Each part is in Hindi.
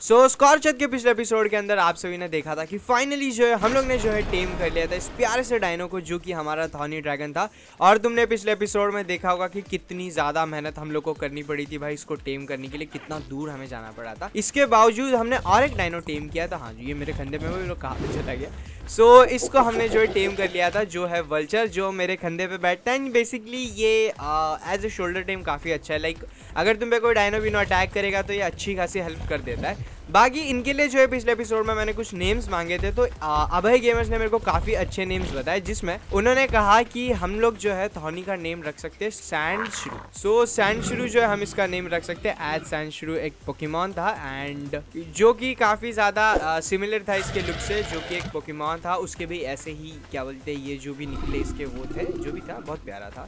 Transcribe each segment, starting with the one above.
सो स्कॉर्चर के पिछले एपिसोड के अंदर आप सभी ने देखा था कि फाइनली जो है हम लोग ने जो है टेम कर लिया था इस प्यारे से डायनो को, जो कि हमारा थॉर्नी ड्रैगन था। और तुमने पिछले एपिसोड में देखा होगा कि कितनी ज़्यादा मेहनत हम लोग को करनी पड़ी थी भाई इसको टेम करने के लिए, कितना दूर हमें जाना पड़ा था। इसके बावजूद हमने और एक डायनो टेम किया था। हाँ जी, ये मेरे कंधे में वो लोग कहाँ पे चला गया। सो इसको हमने जो है टेम कर लिया था, जो है वल्चर, जो मेरे कंधे पे बैठता है। बेसिकली ये एज ए शोल्डर टेम काफ़ी अच्छा है। लाइक अगर तुम पे कोई डायनो बिनो अटैक करेगा तो ये अच्छी खासी हेल्प कर देता है। बाकी इनके लिए जो है पिछले एपिसोड में मैंने कुछ नेम्स मांगे थे, तो अभय गेमर्स ने मेरे को काफ़ी अच्छे नेम्स बताए, जिसमें उन्होंने कहा कि हम लोग जो है थॉर्नी का नेम रख सकते हैं सैंडश्रू। सो सैंडश्रू जो है हम इसका नेम रख सकते हैं एज सैंडश्रू एक पोकेमॉन था, एंड जो कि काफ़ी ज़्यादा सिमिलर था इसके लुक से, जो कि एक पोकेमॉन था। उसके भी ऐसे ही क्या बोलते हैं, ये जो भी निकले इसके वो थे, जो भी था बहुत प्यारा था।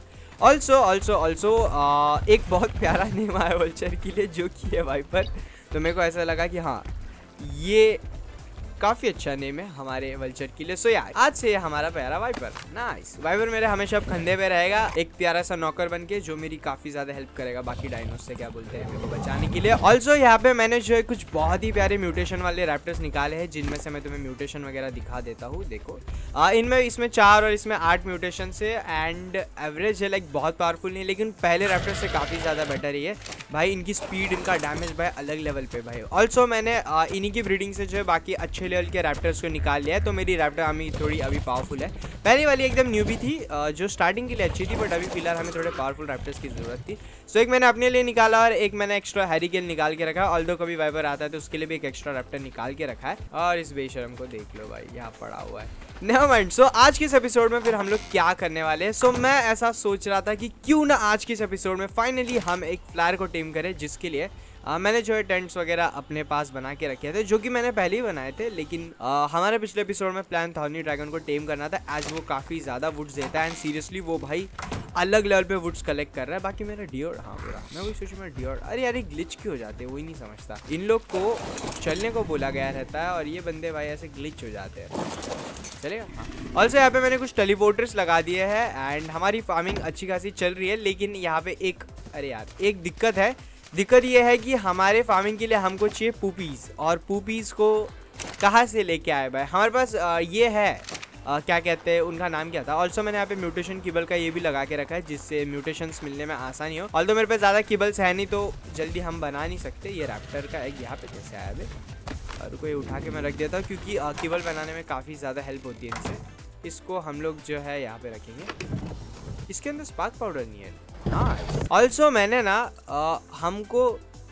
ऑल्सो एक बहुत प्यारा नेम आया वल्चर के लिए, जो कि है वाइपर। तो मेरे को ऐसा लगा कि हाँ ये काफ़ी अच्छा नेम है हमारे वल्चर के लिए। सो यार आज से हमारा प्यारा वाइपर। नाइस, वाइपर मेरे हमेशा कंधे पे रहेगा, एक प्यारा सा नौकर बन के, जो मेरी काफ़ी ज़्यादा हेल्प करेगा बाकी डायनोस से क्या बोलते हैं मेरे को बचाने के लिए। ऑल्सो यहाँ पे मैंने जो है कुछ बहुत ही प्यारे म्यूटेशन वाले रैप्टर्स निकाले हैं, जिनमें से मैं तुम्हें म्यूटेशन वगैरह दिखा देता हूँ। देखो इनमें इसमें 4 और इसमें 8 म्यूटेशन से, एंड एवरेज है, लाइक बहुत पावरफुल नहीं, लेकिन पहले रैप्टर से काफ़ी ज़्यादा बेटर ही है भाई। इनकी स्पीड, इनका डैमेज भाई अलग लेवल पे भाई। ऑल्सो मैंने इन्हीं की ब्रीडिंग से जो है बाकी अच्छे लेवल के रैप्टर्स को निकाल लिया है, तो मेरी रैप्टर आर्मी थोड़ी अभी पावरफुल है। पहली वाली एकदम न्यूबी थी, जो स्टार्टिंग के लिए अच्छी थी, बट अभी फिलहाल हमें थोड़े पावरफुल रैप्टर्स की ज़रूरत थी। सो एक मैंने अपने लिए निकाला और एक मैंने एक्स्ट्रा हैरिकेन निकाल के रखा है। ऑल्दो कभी वाइपर आता है तो उसके लिए भी एक एक्स्ट्रा रैप्टर निकाल के रखा है। और इस बेशरम को देख लो भाई, यहाँ पड़ा हुआ है। Never mind. सो आज के इस एपिसोड में फिर हम लोग क्या करने वाले हैं। सो मैं ऐसा सोच रहा था कि क्यों ना आज के इस एपिसोड में फाइनली हम एक फ्लायर को टेम करें, जिसके लिए मैंने जो है टेंट्स वगैरह अपने पास बना के रखे थे, जो कि मैंने पहले ही बनाए थे। लेकिन हमारे पिछले एपिसोड में प्लान थॉर्नी ड्रैगन को टेम करना था, एज वो काफ़ी ज़्यादा वुड्स देता है, एंड सीरियसली वो भाई अलग लेवल पे वुड्स कलेक्ट कर रहा है। बाकी मेरा डियोर, हाँ पूरा मैं वही सोचूँ मेरा डियोर, अरे यार ग्लिच क्यों हो जाते हैं, वही नहीं समझता। इन लोग को चलने को बोला गया रहता है और ये बंदे भाई ऐसे ग्लिच हो जाते हैं। चलेगा। हाँ ऑल्सो यहाँ पे मैंने कुछ टेलीपोर्टर्स लगा दिए हैं, एंड हमारी फार्मिंग अच्छी खासी चल रही है। लेकिन यहाँ पे एक, अरे यार एक दिक्कत है। दिक्कत ये है कि हमारे फार्मिंग के लिए हमको चाहिए पूपीज़, और पूपीज़ को कहाँ से लेके आए भाई। हमारे पास ये है क्या कहते हैं, उनका नाम क्या था। ऑल्सो मैंने यहाँ पे म्यूटेशन किबल का ये भी लगा के रखा है, जिससे म्यूटेशंस मिलने में आसानी हो। ऑल्सो मेरे पे ज़्यादा किबल्स है नहीं, तो जल्दी हम बना नहीं सकते। ये रैप्टर का एक यहाँ पे कैसे आया भाई, और कोई उठा के मैं रख देता हूँ, क्योंकि किबल बनाने में काफ़ी ज़्यादा हेल्प होती है इनसे। इसको हम लोग जो है यहाँ पे रखेंगे। इसके अंदर स्पार्क पाउडर नहीं है। ऑल्सो मैंने ना हमको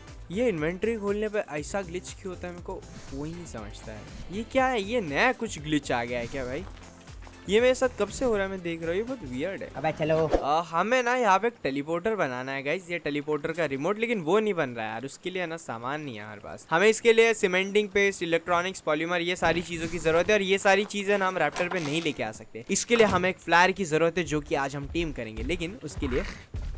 ये इन्वेंट्री खोलने पे ऐसा ग्लिच क्यों होता है, मेरे को वही नहीं समझता है। ये क्या है, ये नया कुछ ग्लिच आ गया है क्या भाई? ये मेरे साथ कब से हो रहा है मैं देख रहा हूँ, ये बहुत वियर्ड है। अबे चलो हमें ना यहाँ पे एक टेलीपोर्टर बनाना है गाइस, ये टेलीपोर्टर का रिमोट, लेकिन वो नहीं बन रहा है यार। उसके लिए ना सामान नहीं है हमारे पास। हमें इसके लिए सीमेंटिंग पेस्ट, इलेक्ट्रॉनिक्स, पॉलीमर, ये सारी चीज़ों की ज़रूरत है, और ये सारी चीज़ें ना हम रैप्टर पे नहीं लेके आ सकते। इसके लिए हमें एक फ्लायर की ज़रूरत है, जो कि आज हम टीम करेंगे। लेकिन उसके लिए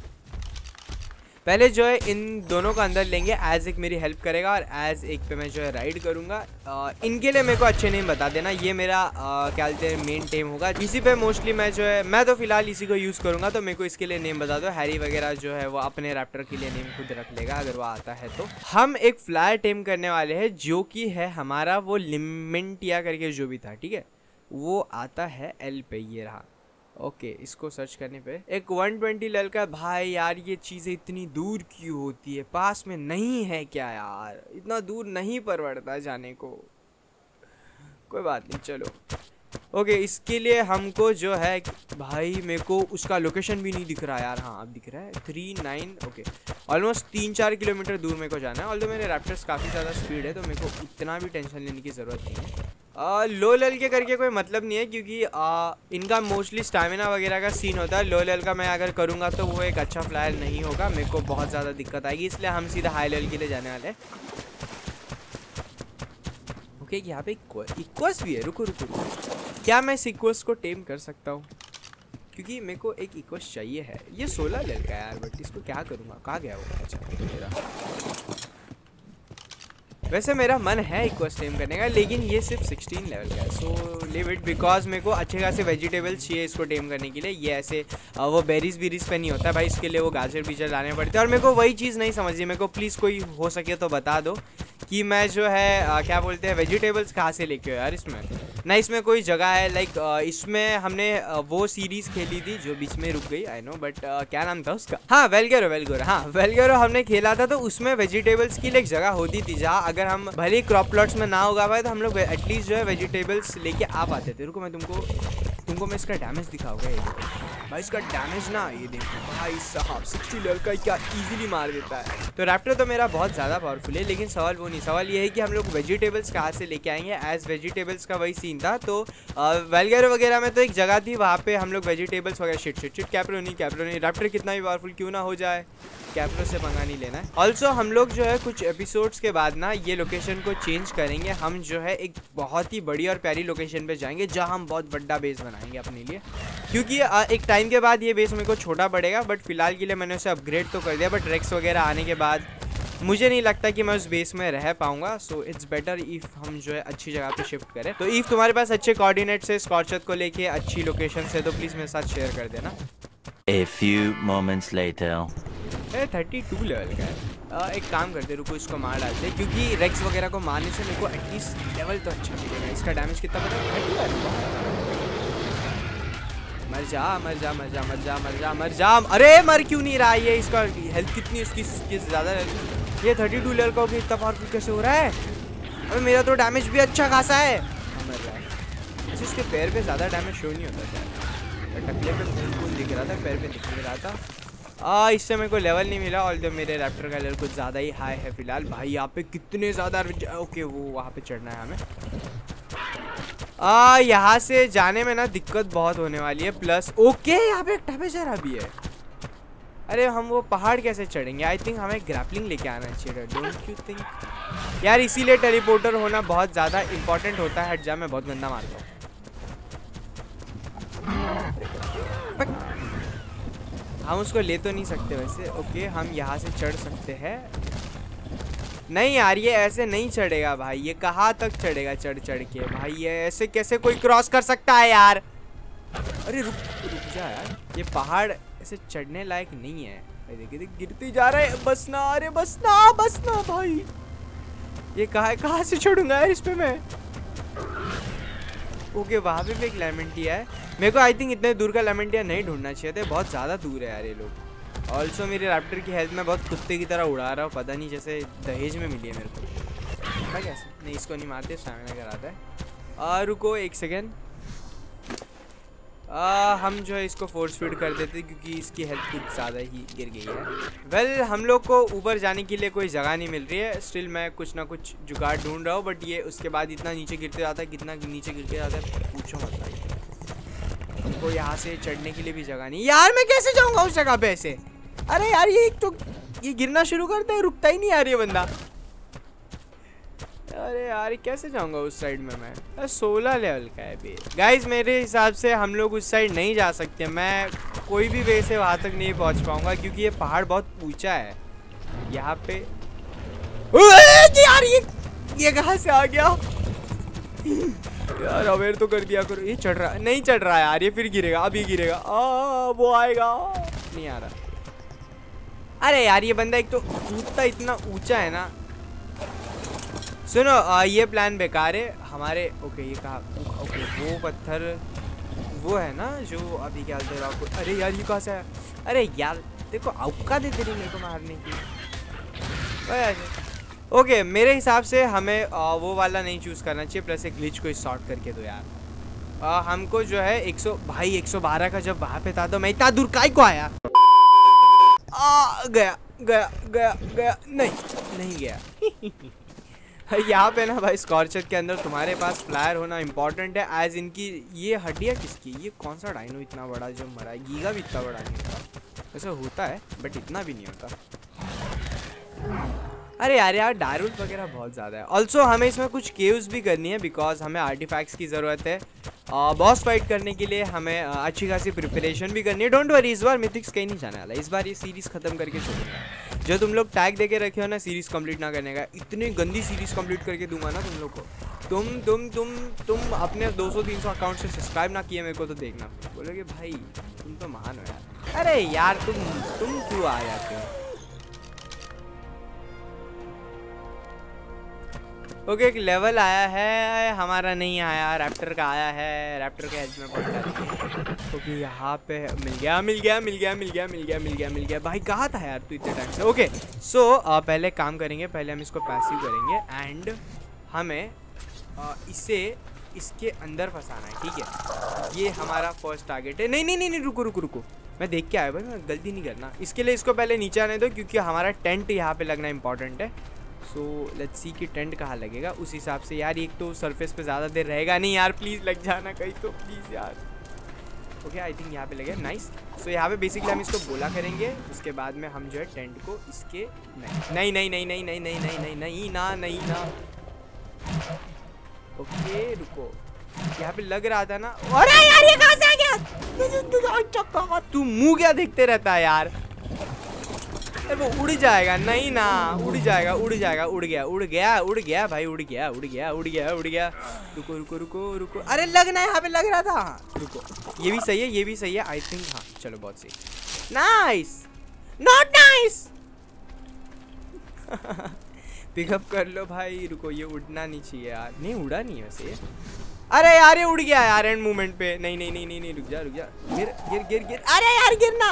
पहले जो है इन दोनों को अंदर लेंगे, एज एक मेरी हेल्प करेगा और एज एक पे मैं जो है राइड करूँगा। इनके लिए मेरे को अच्छे नेम बता देना। ये मेरा क्या बोलते हैं मेन टेम होगा, इसी पे मोस्टली मैं जो है, मैं तो फिलहाल इसी को यूज़ करूँगा। तो मेरे को इसके लिए नेम बता दो। हैरी वगैरह जो है वो अपने रैप्टर के लिए नेम खुद रख लेगा अगर वो आता है तो। हम एक फ्लायर टेम करने वाले हैं, जो कि है हमारा वो लिमेंटिया करके जो भी था, ठीक है, वो आता है एल पे, ये रहा। ओके इसको सर्च करने पे एक 120 लेवल का। भाई यार ये चीज़ें इतनी दूर क्यों होती है, पास में नहीं है क्या यार? इतना दूर नहीं परवड़ता जाने को। कोई बात नहीं, चलो ओके। इसके लिए हमको जो है भाई, मेरे को उसका लोकेशन भी नहीं दिख रहा यार। हाँ अब दिख रहा है 39। ओके ऑलमोस्ट 3-4 किलोमीटर दूर मेरे को जाना है। ऑल्दो मेरे रैप्टर्स काफ़ी ज़्यादा स्पीड है, तो मेरे को इतना भी टेंशन लेने की ज़रूरत नहीं है। लो लेवल के करके कोई मतलब नहीं है, क्योंकि इनका मोस्टली स्टैमिना वगैरह का सीन होता है। लो लेवल का मैं अगर करूँगा तो वो एक अच्छा फ्लायर नहीं होगा, मेरे को बहुत ज़्यादा दिक्कत आएगी, इसलिए हम सीधा हाई लेवल के लिए जाने वाले हैं। ओके यहाँ पे इक्वस भी है। रुको रुको रुको, क्या मैं इस इक्वस को टेम कर सकता हूँ? क्योंकि मेरे को एक इक्वस चाहिए है। ये 16 लेवल का है यार, बट इसको क्या करूँगा? कहाँ गया वो? अच्छा मेरा वैसे मेरा मन है इक्वस टेम करने का, लेकिन ये सिर्फ 16 लेवल का है, सो लिव इट, बिकॉज मेरे को अच्छे खासे वेजिटेबल्स चाहिए इसको टेम करने के लिए। ये ऐसे वो बेरीज बीरीज पे नहीं होता भाई, इसके लिए वो गाजर बीजर लाने पड़ते हैं। और मेरे को वही चीज़ नहीं समझी, मेरे को प्लीज़ कोई हो सके तो बता दो कि मैं जो है क्या बोलते हैं वेजिटेबल्स कहाँ से लेके हो यार। इसमें ना इसमें कोई जगह है, लाइक इसमें हमने वो सीरीज़ खेली थी जो बीच में रुक गई, आई नो, बट क्या नाम था उसका, हाँ वेलगेरो, हाँ वेलगेरो हमने खेला था। तो उसमें वेजिटेबल्स की एक जगह होती थी जहाँ अगर हम भले ही क्रॉप प्लॉट्स में ना उगा पाए तो हम लोग एटलीस्ट जो है वेजिटेबल्स लेके आ पाते थे। रुको मैं तुमको मैं इसका डैमेज दिखाऊंगा। ये भाई इसका डैमेज ना, ये देखो भाई साहब 60 लेवल का क्या इजीली मार देता है। तो रैप्टर तो मेरा बहुत ज़्यादा पावरफुल है, लेकिन सवाल वो नहीं, सवाल ये है कि हम लोग वेजिटेबल्स कहाँ से लेके आएंगे। एज वेजिटेबल्स का वही सीन था। तो वेलगेरो वगैरह में तो एक जगह थी, वहाँ पे हम लोग वेजिटेबल्स वगैरह शिट कैप्रो नहीं रैप्टर कितना भी पावरफुल क्यों ना हो जाए, कैप्रो से पंगा नहीं लेना है। ऑल्सो हम लोग जो है कुछ एपिसोड्स के बाद ना ये लोकेशन को चेंज करेंगे। हम जो है एक बहुत ही बड़ी और प्यारी लोकेशन पे जाएंगे जहाँ हम बहुत बड़ा बेस बनाएंगे अपने लिए, क्योंकि एक टाइम के बाद ये बेस मेरे को छोटा पड़ेगा। बट फिलहाल के लिए मैंने उसे अपग्रेड तो कर दिया, बट रेक्स वगैरह आने के बाद मुझे नहीं लगता कि मैं उस बेस में रह पाऊंगा। सो इट्स बेटर इफ़ हम जो है अच्छी जगह पे शिफ्ट करें। तो इफ़ तुम्हारे पास अच्छे कोऑर्डिनेट्स है स्कॉर्चर को लेके, अच्छी लोकेशन से, तो प्लीज़ मेरे साथ शेयर कर देना। A few moments later. 32 level का है। एक काम करते, रुको इसको मार डालते, क्योंकि रेक्स वगैरह को मारने से मेरे को एटलीस्ट लेवल तो अच्छा मिलेगा। इसका डैमेज कितना पता है? मर जा। अरे मर क्यों नहीं रहा ये? इसका हेल्थ कितनी उसकी ज़्यादा है। ये 32 लेवल का इतना पावरफुल कैसे हो रहा है? अरे मेरा तो डैमेज भी अच्छा खासा है। मर रहा है। इसके पैर पे ज़्यादा डैमेज शो नहीं होता था, टकले पे बिल्कुल दिख रहा था, पैर पे दिख नहीं रहा था। इससे मेरे को लेवल नहीं मिला, और जो मेरे रैप्टर का लेवल कुछ ज़्यादा ही हाई है फिलहाल। भाई यहाँ पे कितने ज़्यादा, ओके वो वहाँ पे चढ़ना है हमें। यहाँ से जाने में ना दिक्कत बहुत होने वाली है। प्लस ओके यहाँ पे एक टेम्परेचर भी है। अरे हम वो पहाड़ कैसे चढ़ेंगे? आई थिंक हमें ग्रैपलिंग लेके आना चाहिए, डोंट यू थिंक यार? इसीलिए टेलीपोर्टर होना बहुत ज़्यादा इंपॉर्टेंट होता है। हट जा, मैं बहुत गंदा मारता हूँ। हम उसको ले तो नहीं सकते वैसे। ओके हम यहाँ से चढ़ सकते हैं। नहीं यार ये ऐसे नहीं चढ़ेगा भाई, ये कहाँ तक चढ़ेगा चढ़ के? भाई ये ऐसे कैसे कोई क्रॉस कर सकता है यार? अरे रुक जा यार, ये पहाड़ ऐसे चढ़ने लायक नहीं है। देखिए गिरते जा रहे हैं। बसना, अरे बसना भाई। ये कहाँ से चढ़ूंगा यार इस पे मैं? ओके वहाँ पे भी एक लेमेंटिया है। मेरे को आई थिंक इतने दूर का लेमेंटिया नहीं ढूंढना चाहिए था, बहुत ज़्यादा दूर है यार ये लोग। ऑल्सो मेरे रैप्टर की हेल्थ में बहुत कुत्ते की तरह उड़ा रहा हूँ, पता नहीं जैसे दहेज में मिली है मेरे को। क्या कैसे नहीं, इसको नहीं मारते, स्टैमिना कराता है। रुको एक सेकेंड, हम जो है इसको फोर्स फीड कर देते क्योंकि इसकी हेल्थ कुछ ज़्यादा ही गिर गई है। वेल हम लोग को ऊपर जाने के लिए कोई जगह नहीं मिल रही है। स्टिल मैं कुछ ना कुछ जुगाड़ ढूंढ रहा हूँ, बट ये उसके बाद इतना नीचे गिरते जाता है, कितना नीचे गिरते जाता है पूछो मत भाई। हमको यहाँ से चढ़ने के लिए भी जगह नहीं यार। मैं कैसे जाऊँगा उस जगह पे ऐसे? अरे यार ये एक तो ये गिरना शुरू करता है, रुकता ही नहीं यार ये बंदा। अरे यार कैसे जाऊंगा उस साइड में? मैं 16 लेवल का है भी। गाइज मेरे हिसाब से हम लोग उस साइड नहीं जा सकते। मैं कोई भी वे से वहाँ तक नहीं पहुँच पाऊंगा क्योंकि ये पहाड़ बहुत ऊंचा है। यहाँ पे यार ये कहाँ से आ गया यार? अवेयर तो कर दिया करो। ये चढ़ रहा नहीं, चढ़ रहा है यार ये, फिर गिरेगा। अभी गिरेगा, वो आएगा, नहीं आ रहा। अरे यार ये बंदा एक तो कूदता इतना ऊंचा है ना। सुनो ये प्लान बेकार है हमारे। ओके ये कहा, ओके वो पत्थर वो है ना जो अभी क्या बोलते हैं आपको। अरे यार ये कहाँ से आया? अरे यार देखो औका देते रही मेरे को मारने की। ओके मेरे हिसाब से हमें वो वाला नहीं चूज़ करना चाहिए। प्लस एक ग्लिच को सॉर्ट करके दो यार। हमको जो है 112 का जब वहाँ पे था तो मैं इतना दूर काहे को आया? गया नहीं गया। यहाँ पे ना भाई स्कॉर्चर के अंदर तुम्हारे पास फ्लायर होना इंपॉर्टेंट है। एज इनकी ये हड्डियाँ किसकी? ये कौन सा डायनो इतना बड़ा जो मरा है? गीगा भी इतना बड़ा नहीं होता, वैसे होता है बट इतना भी नहीं होता। अरे यार डायरूट वगैरह बहुत ज़्यादा है। ऑल्सो हमें इसमें कुछ केव्स भी करनी है बिकॉज हमें आर्टिफैक्ट्स की ज़रूरत है। बॉस फाइट करने के लिए हमें अच्छी खासी प्रिपरेशन भी करनी है। डोंट वरी इस बार मिथिक्स कहीं नहीं जाने वाला। इस बार ये सीरीज़ ख़त्म करके छोड़ूंगा। जो तुम लोग टैग देके रखे हो ना सीरीज कंप्लीट ना करने का, इतनी गंदी सीरीज कंप्लीट करके दूंगा ना तुम लोग को। तुम अपने 200-300 अकाउंट से सब्सक्राइब ना किए मेरे को तो देखना, बोलोगे भाई तुम तो महान हो यार। अरे यार तुम क्यों आ जाते हो? ओके एक लेवल आया है हमारा, नहीं आया, रैप्टर का आया है, रैप्टर के हेल्थ में पड़ता है। ओके यहाँ पे मिल गया भाई, कहाँ था यार तू इतने टाइम से? ओके सो पहले काम करेंगे, पहले हम इसको पैसिव करेंगे एंड हमें इसे इसके अंदर फंसाना है, ठीक है? ये हमारा फर्स्ट टारगेट है। नहीं रुको, मैं देख के आया भाई, मैं गलती नहीं करना। इसके लिए इसको पहले नीचे आने दो क्योंकि हमारा टेंट यहाँ पे लगना इंपॉर्टेंट है। सो लेट्स सी कि टेंट कहाँ लगेगा, उस हिसाब से। यार एक तो सरफेस पे ज़्यादा देर रहेगा नहीं यार, प्लीज़ लग जाना कहीं तो प्लीज़ यार। ओके आई थिंक यहाँ पे लगे, नाइस। सो यहाँ पे बेसिकली हम इसको बोला करेंगे, उसके बाद में हम जो है टेंट को इसके नहीं ना। ओके रुको, यहाँ पे लग रहा था ना। अरे यार ये कहाँ से आ गया? तू मुंह क्या देखते रहता है यार? वो उड़ जाएगा, नहीं ना उड़ जाएगा, उड़ गया भाई, उड़ गया। रुको, अरे लगना यहाँ पे लग रहा था। रुको ये भी सही है आई थिंक। हाँ चलो बहुत सही, नाइस, नॉट नाइस। पिकअप कर लो भाई। रुको ये उड़ना नहीं चाहिए यार, नहीं उड़ा नहीं वैसे। अरे यार ये उड़ गया यार एंड मूवमेंट पे। नहीं रुक जा, गिर। अरे यार गिरना,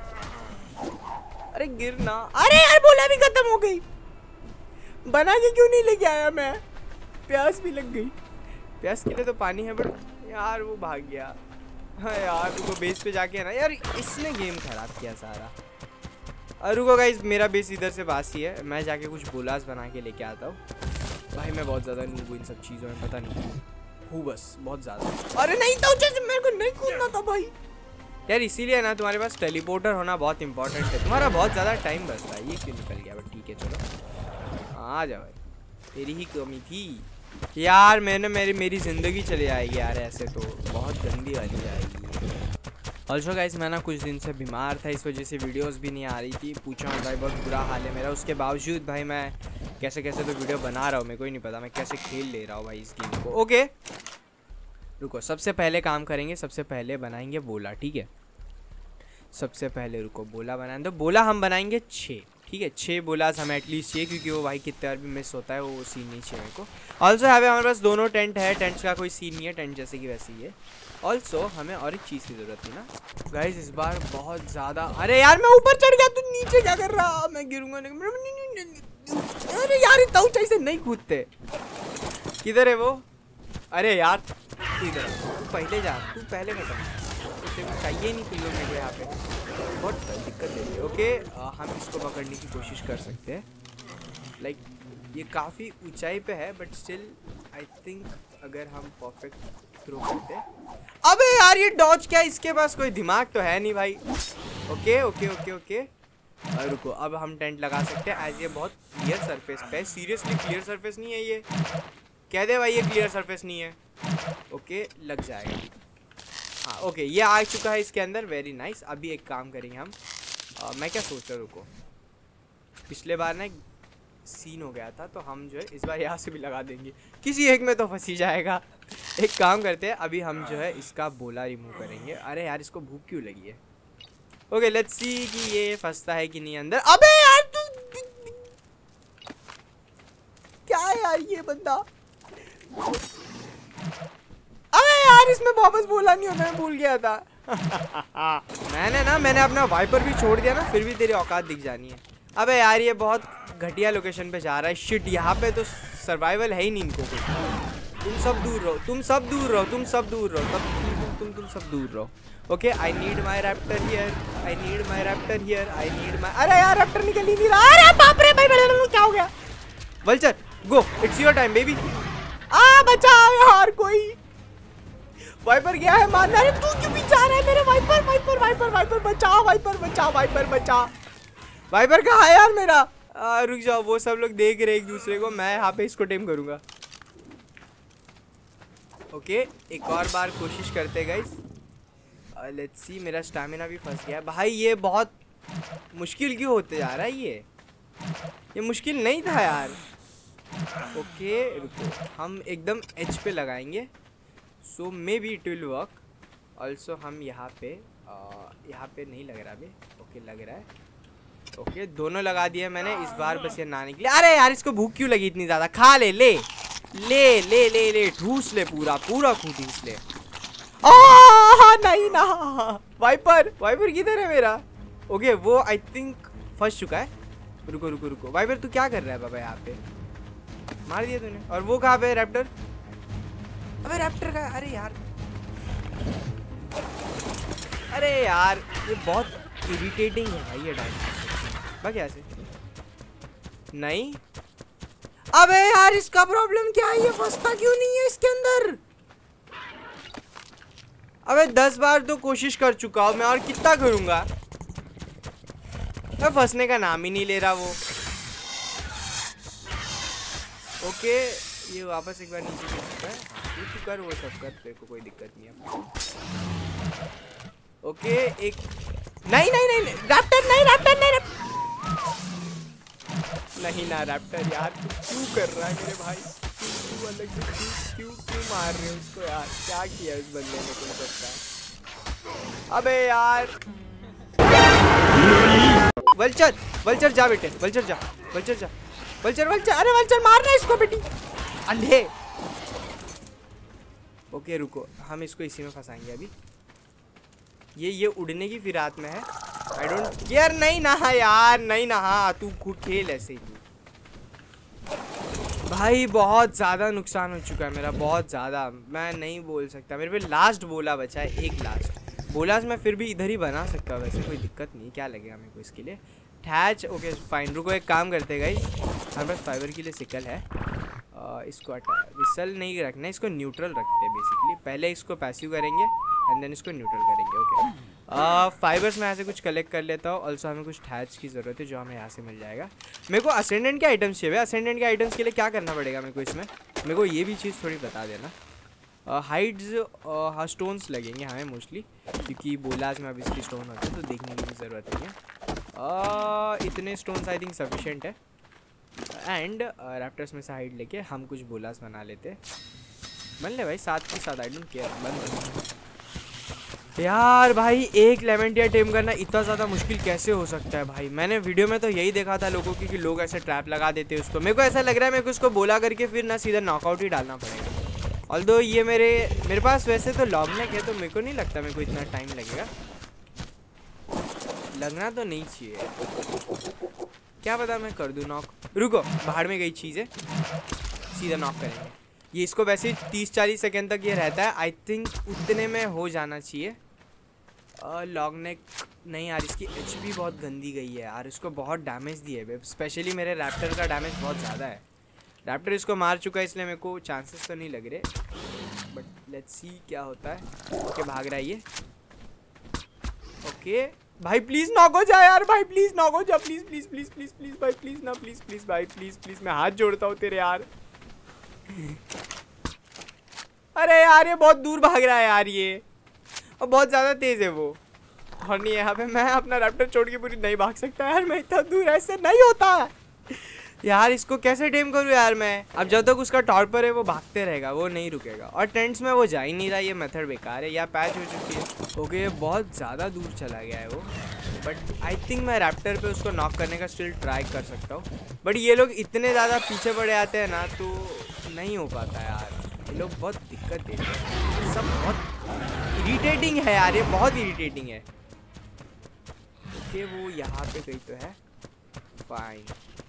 अरे गिरना। अरे यार बोला भी खत्म हो गई, बना के क्यों नहीं लेके आया मैं? प्यास भी लग गई, प्यास के लिए तो पानी है बट यार वो भाग गया। हाँ यार रुको, बेस पे जाके ना यार, इसने गेम खराब किया सारा। और रुको गाइस, मेरा बेस इधर से पास ही है, मैं जाके कुछ बोलास बना के लेके आता हूँ। भाई मैं बहुत ज़्यादा नूब हूँ इन सब चीज़ों में, पता नहीं हूँ बस बहुत ज़्यादा। अरे नहीं तो जैसे मेरे को नहीं कूदना था भाई यार, इसीलिए ना तुम्हारे पास टेलीपोर्टर होना बहुत इंपॉर्टेंट है। तुम्हारा बहुत ज़्यादा टाइम बचता है। ये क्यों निकल गया? बट ठीक है चलो आ जा भाई, तेरी ही कमी थी यार। मेरी ज़िंदगी चली जाएगी यार, ऐसे तो बहुत गंदी वाली जाएगी। ऑल्सो गाइस मैं ना कुछ दिन से बीमार था, इस वजह से वीडियोस भी नहीं आ रही थी। पूछा भाई बहुत बुरा हाल है मेरा, उसके बावजूद भाई मैं कैसे तो वीडियो बना रहा हूँ। मेरे को ही नहीं पता मैं कैसे खेल ले रहा हूँ भाई इस गेम को। ओके रुको, सबसे पहले काम करेंगे, सबसे पहले बनाएंगे बोला, ठीक है? सबसे पहले रुको बोला बनाएंगे, तो बोला हम बनाएंगे 6, ठीक है? 6 बोलास हमें एटलीस्ट चाहिए क्योंकि वो भाई कितने बार भी मिस होता है, वो सीन नहीं चाहिए मेरे को। ऑल्सो हमारे पास दोनों टेंट है, टेंट्स का कोई सीन नहीं है, टेंट जैसे कि वैसे ही है। ऑल्सो हमें और एक चीज़ की ज़रूरत थी ना गाइस इस बार बहुत ज़्यादा। अरे यार मैं ऊपर चढ़ गया, तू नीचे क्या कर रहा? मैं गिरूंगा नहीं। अरे यार इतना ऊंचाई से नहीं कूदते। किधर है वो? अरे यार इधर, तू पहले जा, तू पहले खत्म, चाहिए नहीं तुम लोग मेरे यहाँ पे, बहुत दिक्कत दे रही है। ओके हम इसको पकड़ने की कोशिश कर सकते हैं। लाइक ये काफ़ी ऊंचाई पे है बट स्टिल आई थिंक अगर हम परफेक्ट थ्रो करते हैं। अबे यार ये डॉज क्या, इसके पास कोई दिमाग तो है नहीं भाई। ओके रुको, अब हम टेंट लगा सकते हैं एज ये बहुत क्लियर सरफेस पे है। सीरियसली क्लियर सरफेस नहीं है ये, कह दे भाई ये क्लियर सरफेस नहीं है। ओके लग जाएगा। हाँ ओके ये आ चुका है इसके अंदर, वेरी नाइस। अभी एक काम करेंगे हम, मैं क्या सोच रहा हूँ, रुको पिछले बार ना एक सीन हो गया था तो हम जो है इस बार यहाँ से भी लगा देंगे, किसी एक में तो फंसी जाएगा। एक काम करते हैं, अभी हम जो है इसका बोला रिमूव करेंगे। अरे यार इसको भूख क्यों लगी है? ओके लेट्स सी कि ये फंसता है कि नहीं अंदर। अबे यार तू क्या है यार ये बंदा? अबे यार इसमें वापस बोला नहीं होता, मैं भूल गया था। मैंने अपना वाइपर भी छोड़ दिया ना, फिर भी तेरी औकात दिख जानी है। अबे यार ये बहुत घटिया लोकेशन पे जा रहा है। शिट, यहाँ पे तो सर्वाइवल है ही नहीं इनको कुछ। तुम सब दूर रहो, तुम सब दूर रहो, तुम सब दूर रहो, तुम सब दूर रहो। Okay I need my raptor here, I need my raptor here, I need my. अरे यार रैप्टर निकल ही नहीं रहा। अरे बाप रे भाई क्या हो गया? Vulture go, it's your time baby. बचाओ यार कोई, वाइपर गया है मारना। अरे तू क्यों पीछे आ रहा है मेरे? वाइपर वाइपर वाइपर वाइपर बचाओ, वाइपर बचाओ, वाइपर बचा। वाइपर कहाँ है यार मेरा? रुक जाओ, वो सब लोग देख रहे एक दूसरे को, मैं यहाँ पे इसको टेम करूँगा। ओके एक और बार कोशिश करते गाइस। लेट्स सी, मेरा स्टैमिना भी फंस गया भाई। ये बहुत मुश्किल क्यों होते जा रहा है ये? ये मुश्किल नहीं था यार। ओके रुको, हम एकदम एज पे लगाएंगे, so maybe it will work. Also हम यहाँ पे नहीं लग रहा अभी। ओके लग रहा है। ओके दोनों लगा दिया मैंने, इस बार बस ये ना निकले। अरे यार इसको भूख क्यों लगी इतनी ज़्यादा? खा ले ले ले ले ले ले, ठूस ले पूरा पूरा ठूस ले। नहीं ना, वाइपर किधर है मेरा? ओके वो आई थिंक फंस चुका है। रुको रुको रुको, वाइपर तू क्या कर रहा है बाबा? यहाँ पे मार दिया तूने। और वो कहाँ पे रैप्टर? अबे रैप्टर का, अरे यार ये बहुत इरिटेटिंग है भाई ये डायनामिक्स। बस ऐसे नहीं। अबे यार इसका प्रॉब्लम क्या है? ये फंसता क्यों नहीं है इसके अंदर? अबे 10 बार तो कोशिश कर चुका हूँ मैं, और कितना करूँगा? मैं फंसने का नाम ही नहीं ले रहा वो। ओके ये वापस एक बार नीचे गिर चुका है। तू कर वो सब कर, तेरे को कोई दिक्कत नहीं है। ओके एक नहीं रैप्टर नहीं ना रैप्टर यार, तू क्यों कर रहा है मेरे भाई? तू अलग से क्यों मार रहे हो उसको यार? क्या किया उस बंदे ने तुम सबका? अबे यार वल्चर जा बेटे, वल्चर जा। अरे वल्चर मारना इसको बेटी, अंधे। ओके रुको, हम इसको इसी में फंसाएंगे अभी। ये उड़ने की फिरात में है। I don't care. नहीं नहा यार, नहीं नहा, तू खुद खेल ऐसे ही। भाई बहुत ज़्यादा नुकसान हो चुका है मेरा, बहुत ज़्यादा। मैं नहीं बोल सकता, मेरे पे लास्ट बोला बचा है, एक लास्ट बोला। मैं फिर भी इधर ही बना सकता हूँ, वैसे कोई दिक्कत नहीं। क्या लगेगा मेरे को इसके लिए? अटैच। ओके फाइन, रुको एक काम करते गाइस, हमारे पास फाइबर के लिए सिकल है। इसको विसल नहीं रखना, इसको न्यूट्रल रखते हैं बेसिकली। पहले इसको पैसिव करेंगे एंड देन इसको न्यूट्रल करेंगे। ओके फाइबर्स में यहाँ से कुछ कलेक्ट कर लेता हूँ। ऑल्सो हमें कुछ थैच की ज़रूरत है जो हमें यहाँ से मिल जाएगा। मेरे को असेंडेंट के आइटम्स चाहिए। असेंडेंट के आइटम्स के लिए क्या करना पड़ेगा मेरे को इसमें? मेरे को ये भी चीज़ थोड़ी बता देना। हाइड्स स्टोन्स लगेंगे हमें मोस्टली, क्योंकि बोलाज में अब इसकी स्टोन होते हैं तो देखने की भी ज़रूरत नहीं है। इतने स्टोन्स आई थिंक सफिशेंट है। एंड रैप्टर्स में से हाइड लेके हम कुछ बोलास बना लेते। बन ले भाई, साथ के साथ। आई डोंट केयर, बन यार। भाई एक लेमेंटिया टेम करना इतना ज़्यादा मुश्किल कैसे हो सकता है भाई? मैंने वीडियो में तो यही देखा था लोगों की कि लोग ऐसे ट्रैप लगा देते हैं उसको। मेरे को ऐसा लग रहा है मेरे को उसको बोला करके फिर ना सीधा नॉकआउट ही डालना पड़ेगा। ऑल्दो ये मेरे पास वैसे तो लॉन्गनेक है, तो मेरे को नहीं लगता मेरे को इतना टाइम लगेगा। लगना तो नहीं चाहिए, क्या पता मैं कर दूँ नॉक। रुको, बाहर में गई चीज़ें, सीधा नॉक करेंगे। ये इसको वैसे 30-40 सेकेंड तक ये रहता है। आई थिंक उतने में हो जाना चाहिए। लॉन्ग नेक नहीं यार, इसकी HP बहुत गंदी गई है यार। इसको बहुत डैमेज दिए है, स्पेशली मेरे रैप्टर का डैमेज बहुत ज़्यादा है। रैप्टर इसको मार चुका है, इसलिए मेरे को चांसेस तो नहीं लग रहे, बट लेट्स सी क्या होता है। ओके भाग रहा है ये। ओके भाई प्लीज़ नॉक हो जा यार, भाई प्लीज़ नॉक हो जा, please please please please please भाई, प्लीज़ ना, प्लीज़ प्लीज़ भाई, प्लीज़ प्लीज़ मैं हाथ जोड़ता हूँ तेरे यार। अरे यार ये बहुत दूर भाग रहा है यार ये, और बहुत ज़्यादा तेज़ है वो। और नहीं यहाँ पे मैं अपना रैप्टर छोड़ के पूरी नहीं भाग सकता यार, मैं इतना दूर ऐसे नहीं होता यार। इसको कैसे टेम करूँ यार मैं? अब जब तक उसका टॉर्पर है वो भागते रहेगा, वो नहीं रुकेगा। और टेंट्स में वो जा ही नहीं रहा, ये मेथड बेकार है, या पैच हो चुकी है। ओके ये बहुत ज़्यादा दूर चला गया है वो, बट आई थिंक मैं रैप्टर पे उसको नॉक करने का स्टिल ट्राई कर सकता हूँ। बट ये लोग इतने ज़्यादा पीछे पड़े आते हैं ना, तो नहीं हो पाता यार। ये लोग बहुत दिक्कत देते हैं, सब बहुत इरिटेटिंग है यार, ये बहुत इरिटेटिंग है। ओके वो यहाँ पे कहीं तो है, fine,